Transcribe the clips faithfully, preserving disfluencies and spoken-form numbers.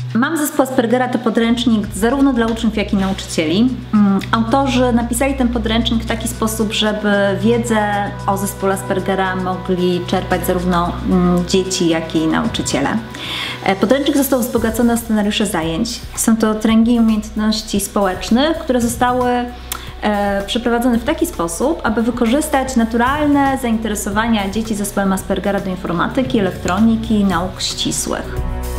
Mam zespół Aspergera to podręcznik zarówno dla uczniów, jak i nauczycieli. Autorzy napisali ten podręcznik w taki sposób, żeby wiedzę o zespole Aspergera mogli czerpać zarówno dzieci, jak i nauczyciele. Podręcznik został wzbogacony o scenariusze zajęć. Są to treningi i umiejętności społecznych, które zostały przeprowadzone w taki sposób, aby wykorzystać naturalne zainteresowania dzieci z zespołem Aspergera do informatyki, elektroniki i nauk ścisłych.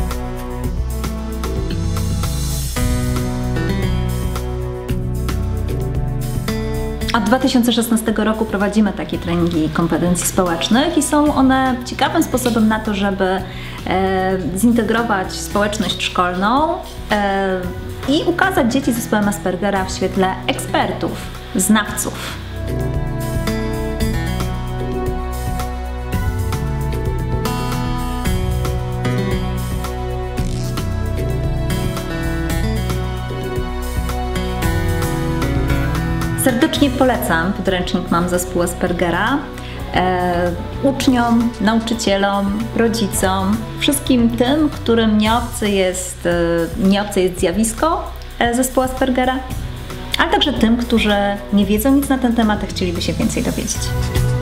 Od dwa tysiące szesnastego roku prowadzimy takie treningi kompetencji społecznych i są one ciekawym sposobem na to, żeby e, zintegrować społeczność szkolną e, i ukazać dzieci z zespołem Aspergera w świetle ekspertów, znawców. Serdecznie polecam podręcznik Mam zespół Aspergera e, uczniom, nauczycielom, rodzicom, wszystkim tym, którym nieobce jest, e, nieobce jest zjawisko e, zespołu Aspergera, ale także tym, którzy nie wiedzą nic na ten temat, a chcieliby się więcej dowiedzieć.